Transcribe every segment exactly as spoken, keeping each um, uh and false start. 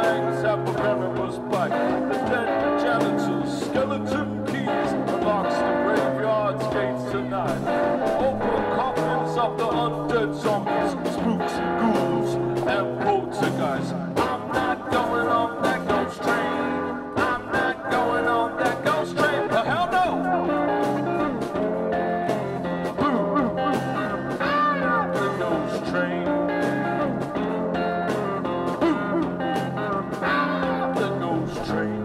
fangs have a venomous bite. The dead janitors, skeleton keys, unlocks the graveyard's gates tonight. Open coffins of the undead zombies, spooks, ghouls, and poltergeists. I'm not going on that ghost train. I'm not going on that ghost train. The hell no! The ghost train. The ghost train.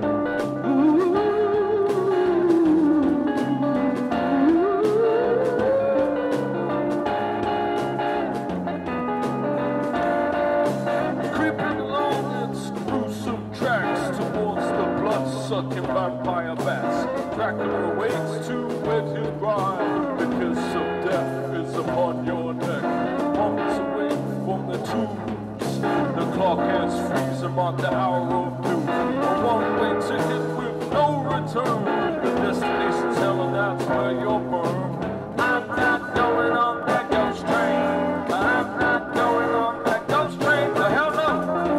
Creeping along its gruesome tracks towards the blood-sucking vampire bats. Dracula waits to wed his bride. The kiss of death is upon your neck. Moments away from the tombs. The clock hands freeze them on the hour of doom. A one-way ticket with no return. The destination's hell and that's where you're burned. I'm not going on that ghost train. I'm not going on that ghost train. The hell no!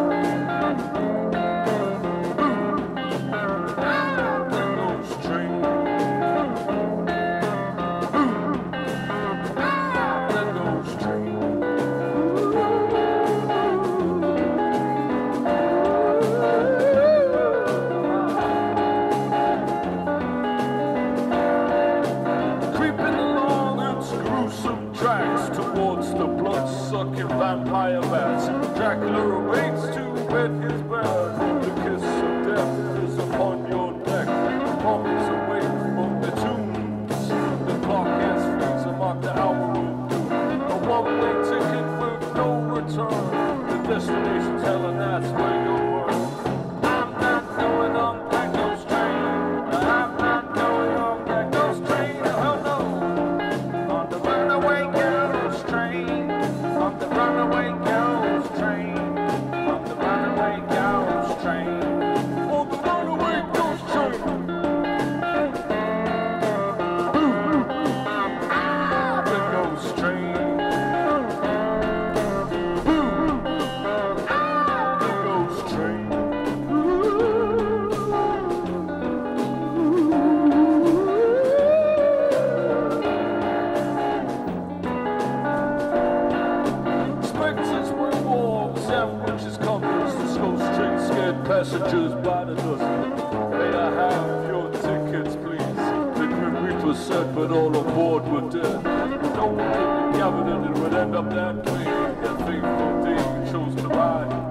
The ghost train. The ghost train. Creeping along its gruesome tracks towards the blood-sucking vampire bats. Dracula awaits to wed his bride. The kiss of death is upon your neck. Moments away from the tombs. The clock hands freeze them on the hour of doom. A one-way ticket with no return. The destination's hell and that's where you're burned. I'm not going on that ghost train. I'm not going on that ghost train. Hell no! On the runaway ghost train. On the runaway ghost train. On the runaway ghost train. On the runaway ghost train. Ah, the ghost train. Ah, the ghost train. Spectres, werewolves, and witches compass. This ghost train scared passengers by the dozen. May I have your tickets, please? The Grim Reaper said, but all aboard were dead. No one could be gathered and it would end up that way. That fateful day we chose to ride.